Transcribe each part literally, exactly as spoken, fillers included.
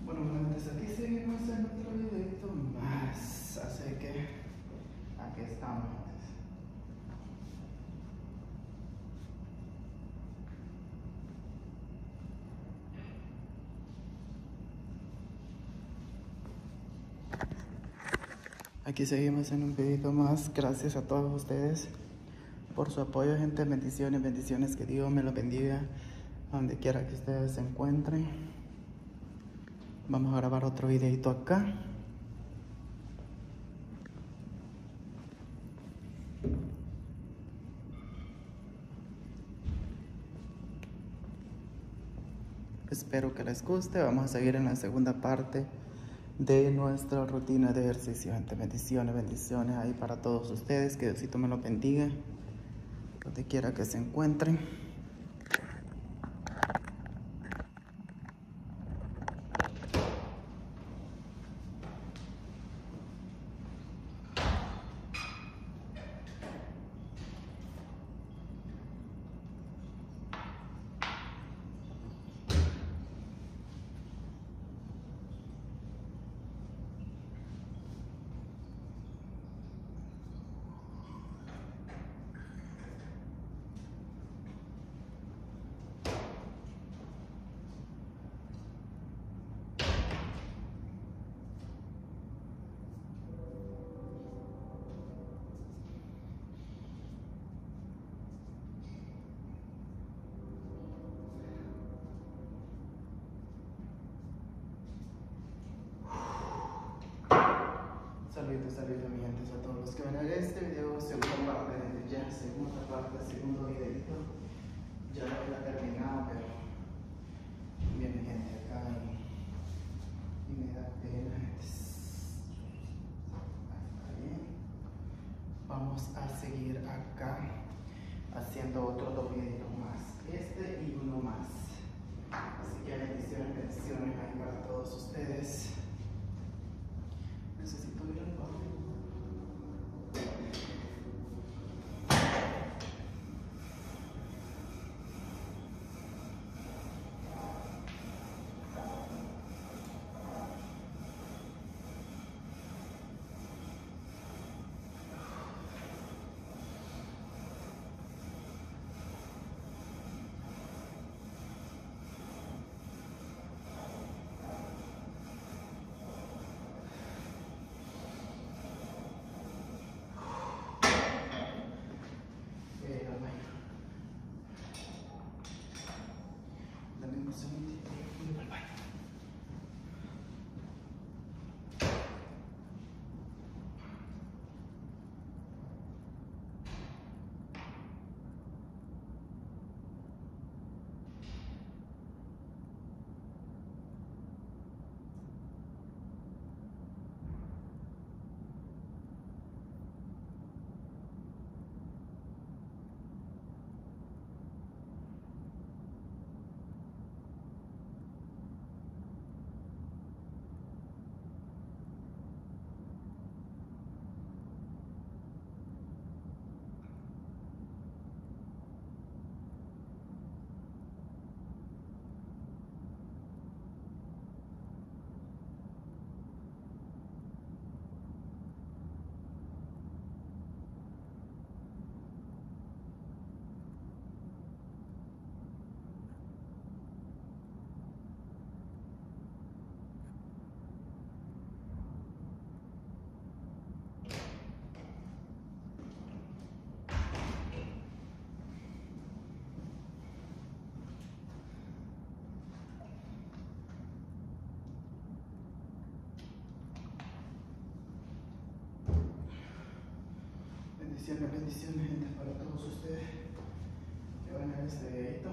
Bueno, antes aquí seguimos en otro videito más, así que aquí estamos. Aquí seguimos en un videito más. Gracias a todos ustedes por su apoyo, gente. Bendiciones, bendiciones, que Dios me los bendiga donde quiera que ustedes se encuentren. Vamos a grabar otro videito acá. Espero que les guste. Vamos a seguir en la segunda parte de nuestra rutina de ejercicio, gente. Bendiciones, bendiciones ahí para todos ustedes. Que Diosito me los bendiga donde quiera que se encuentren. Saludos, saludos, mi gente, a todos los que ven a este video, segunda parte de ya, segunda parte, segundo videito. Ya lo había terminado, pero viene gente acá y, y me da pena. Está bien. Vamos a seguir acá haciendo otros dos videitos más, este y uno más. Así que bendiciones, bendiciones ahí para todos ustedes. Necesito ir al baño. Bendiciones, bendiciones, gente, para todos ustedes que van a ver este videito.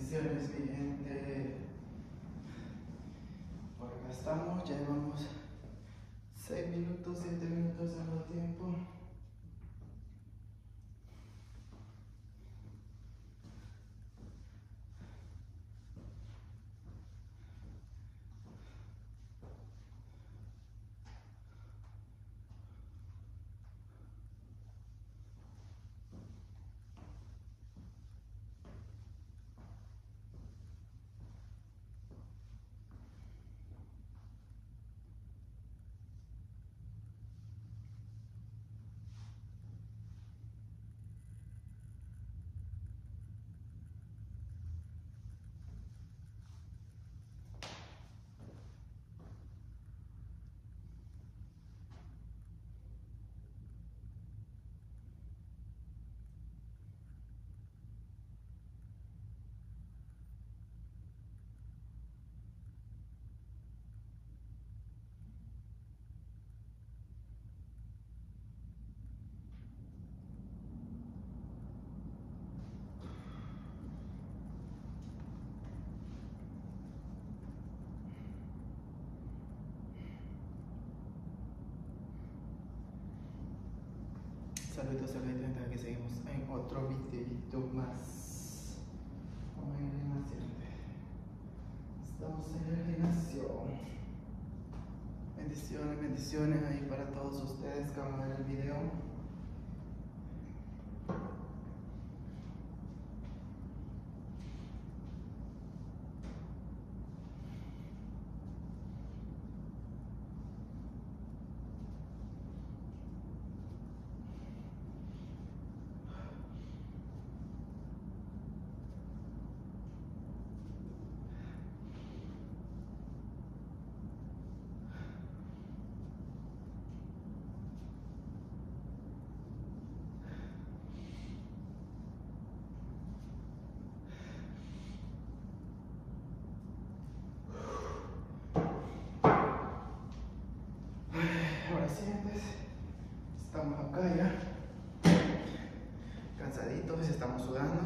bendiciones, mi gente. Por acá estamos, ya llevamos seis minutos, siete minutos en el tiempo. Saludos, saludos, aquí seguimos en otro videito más. Vamos en el gimnasio. Estamos en el gimnasio. Bendiciones, bendiciones ahí para todos ustedes que van a ver el video. Ahora sí, pues, estamos acá ya, cansaditos, estamos sudando.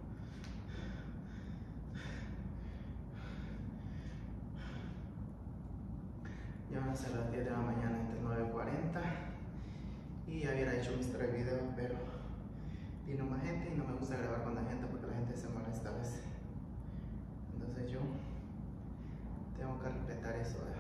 Ya van a ser las diez de la mañana, entre nueve y cuarenta. Y ya hubiera hecho mis tres videos, pero vino más gente y no me gusta grabar con la gente porque la gente se molesta a veces. Entonces yo tengo que respetar eso. ¿eh?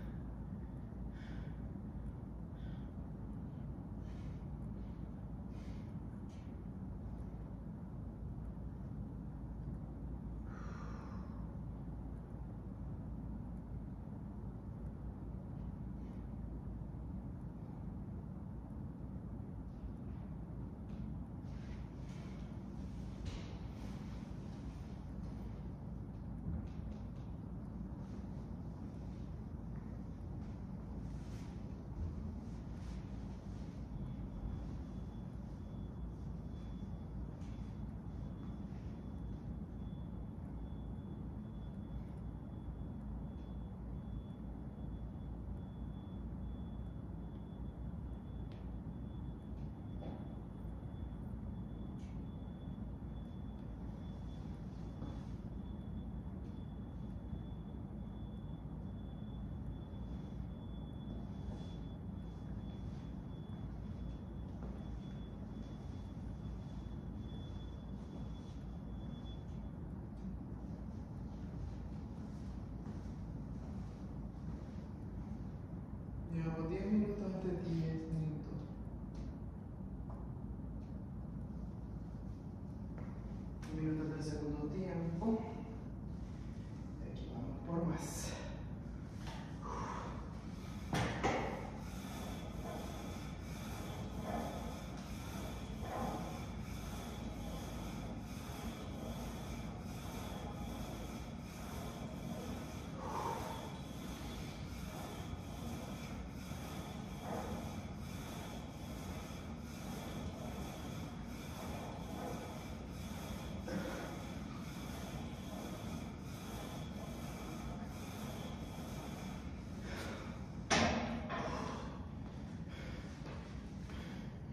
Llevamos diez minutos de diez minutos. Minutos del segundo tiempo. Aquí vamos por más.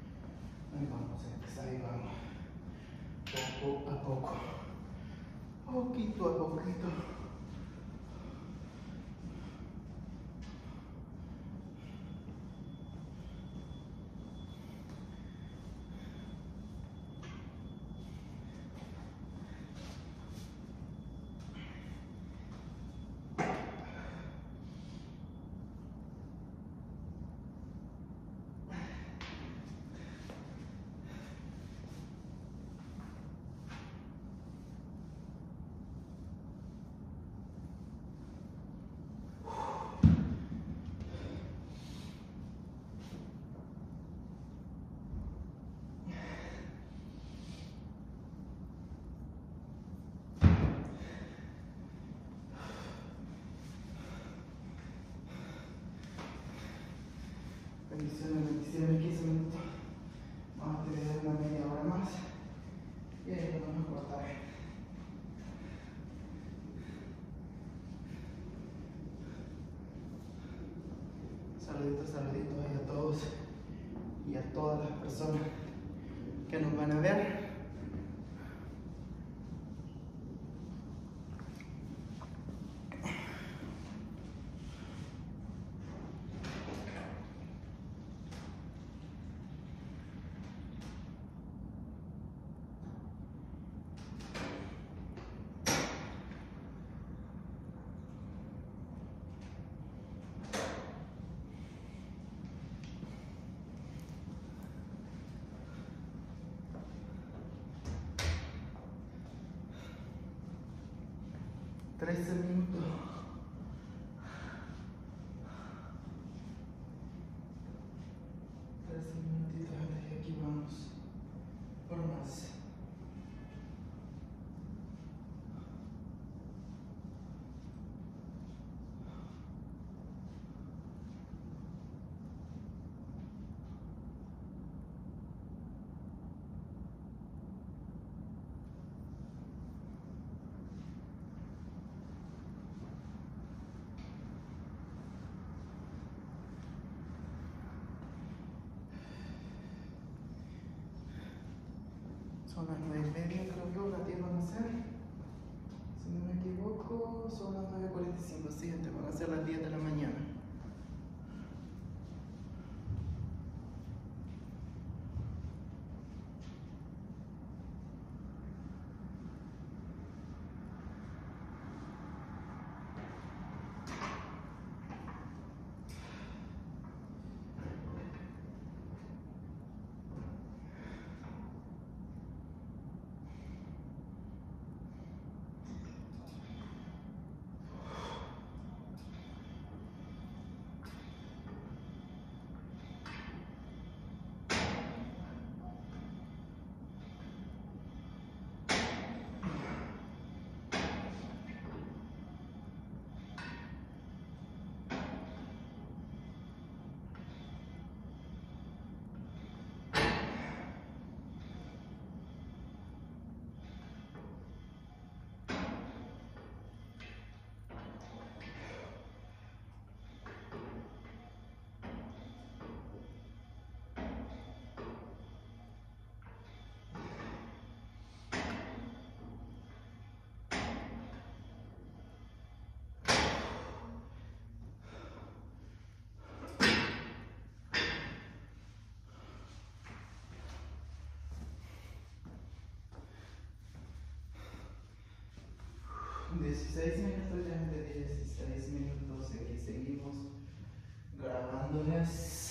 Ahí vamos, ahí vamos. Poco a poco. Poquito a poquito. Bendiciones, bendiciones, quince minutos. Vamos a tener una media hora más. Y ahí lo vamos a cortar. Saluditos, saluditos ahí a todos y a todas las personas que nos van a ver. trece minutos. trece minutitos y aquí vamos por más. Son las nueve y media, creo yo, las diez van a ser. Si no me equivoco, son las nueve cuarenta y cinco, sí, gente, van a ser las diez de la mañana. dieciséis minutos, ya de dieciséis minutos, aquí seguimos grabándoles.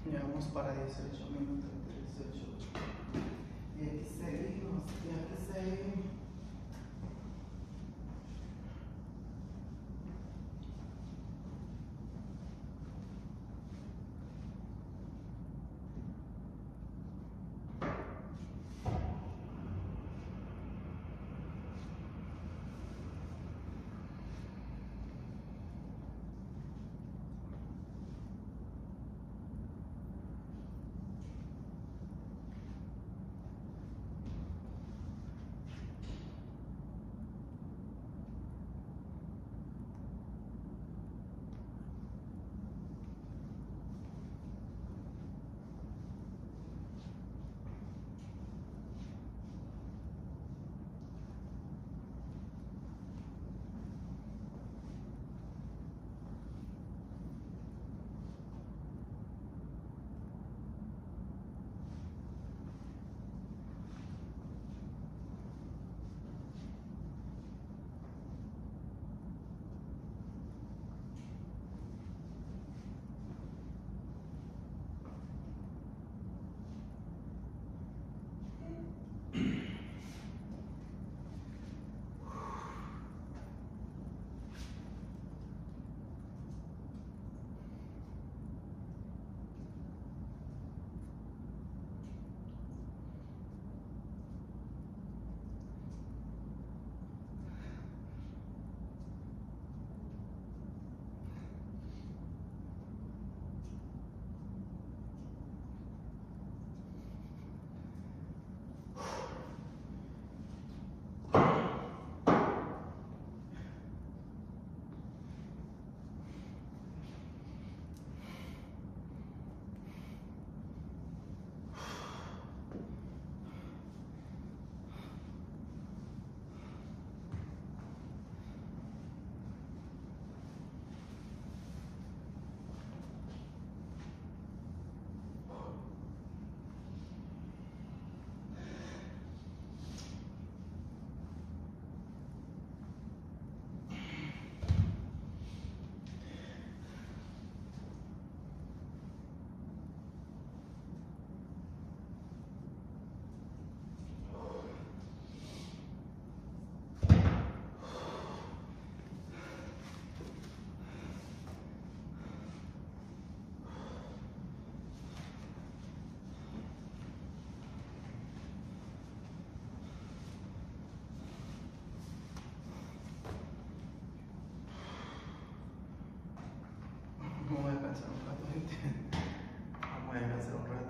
Llevamos para dieciocho minutos, dieciocho. Y aquí seguimos, y aquí seguimos. Vamos a descansar un rato, gente. Vamos a descansar un rato.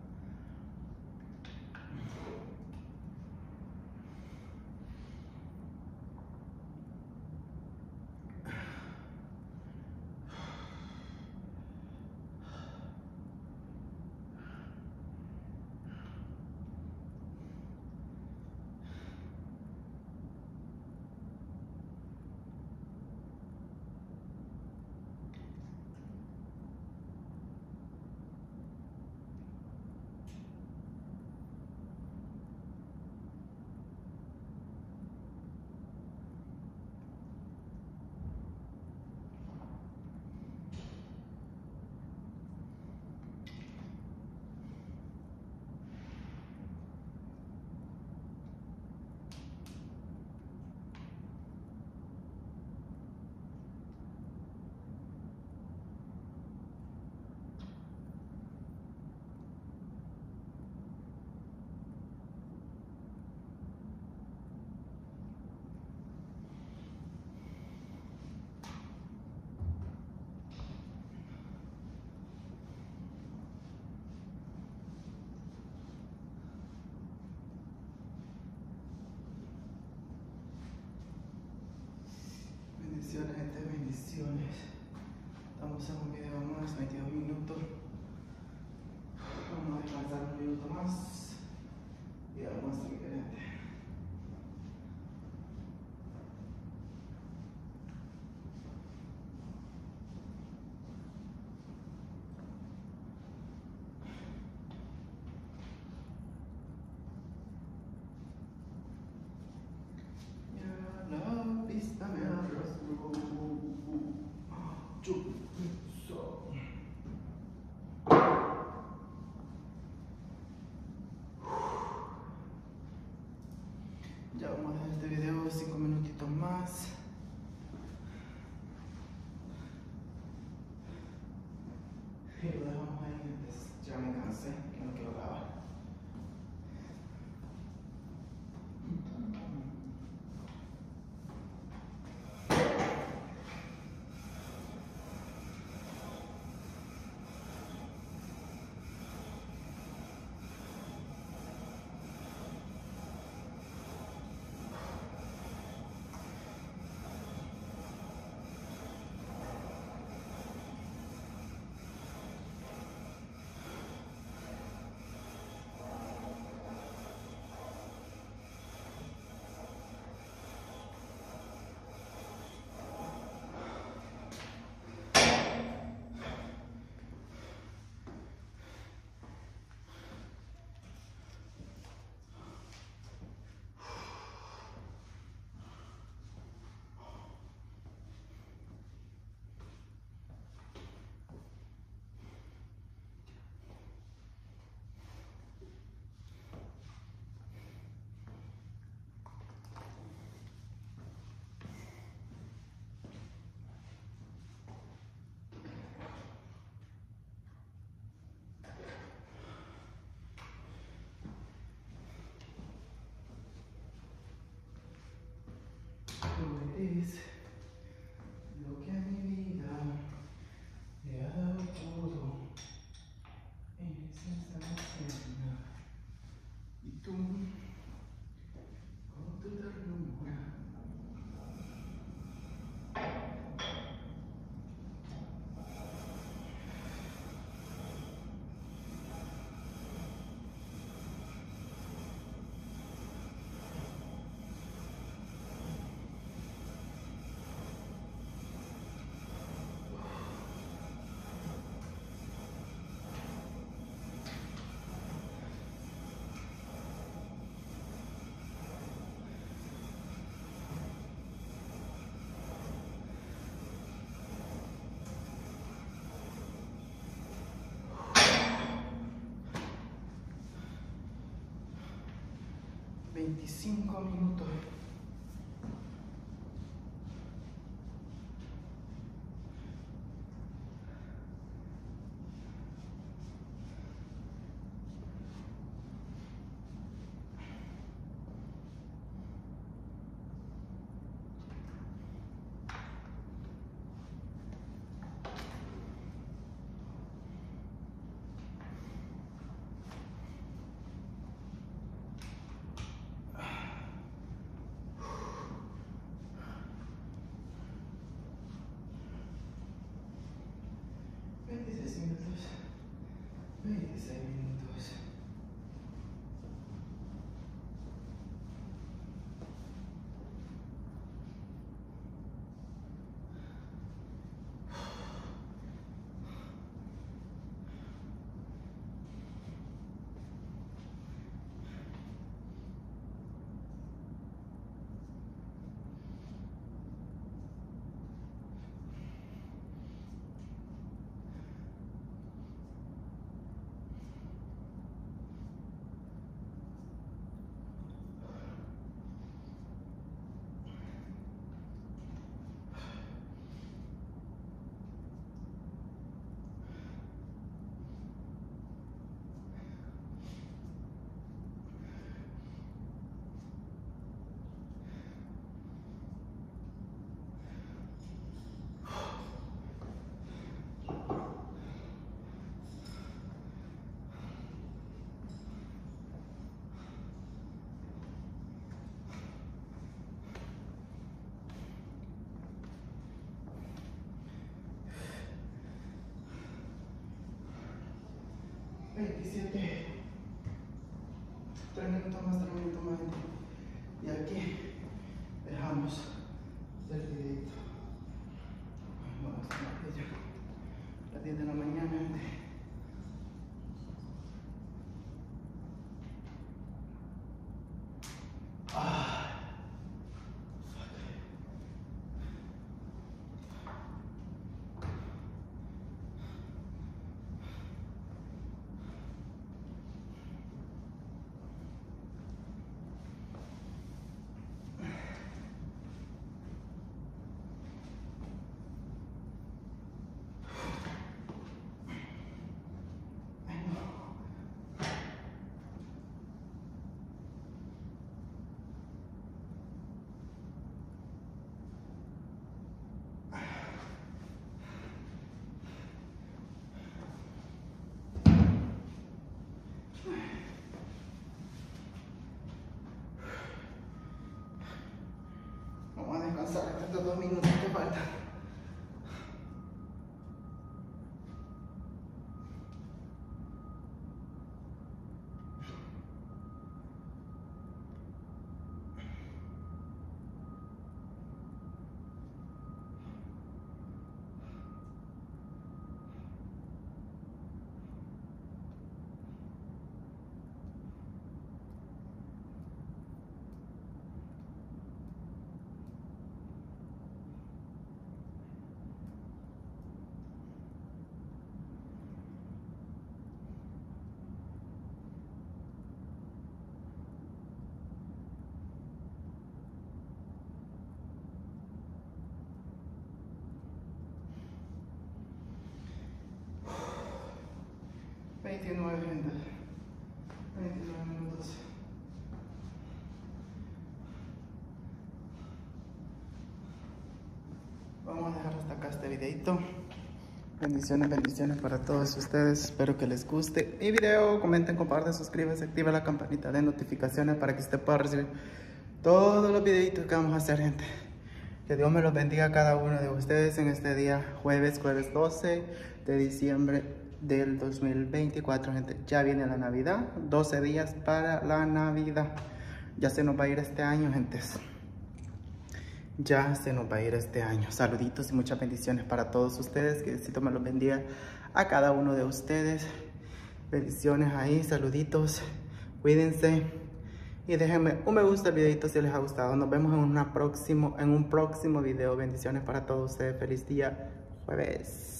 Bendiciones, gente, bendiciones. Estamos en un video más, veintidós minutos. Vamos a descansar un minuto más y vamos a seguir, gente. Ya la pista me arrastró. Chupizo. lo dejamos ahí antes. Ya me cansé y no quiero grabar. Tú eres lo que a mi vida le ha dado todo en esa instancia. Y tú, con tu ternura, veinticinco minutos. veintiséis minutos. veintiséis minutos. veintisiete. tres minutos más, tres minutos más. Y aquí dejamos el videito. Vamos a ver ya. Las diez de la mañana. Estos dos minutos que faltan. veintinueve, gente. veintinueve minutos. Vamos a dejar hasta acá este videito. Bendiciones, bendiciones para todos ustedes. Espero que les guste mi video. Comenten, compartan, suscríbanse, activen la campanita de notificaciones para que usted pueda recibir todos los videitos que vamos a hacer, gente. Que Dios me los bendiga a cada uno de ustedes en este día, jueves, jueves doce de diciembre del dos mil veinticuatro, gente. Ya viene la Navidad, doce días para la Navidad. Ya se nos va a ir este año, gentes. Ya se nos va a ir este año. Saluditos y muchas bendiciones para todos ustedes. Que Diosito me los bendiga a cada uno de ustedes. Bendiciones ahí, saluditos. Cuídense. Y déjenme un me gusta al videito si les ha gustado. Nos vemos en, una próximo, en un próximo video. Bendiciones para todos ustedes. Feliz día jueves.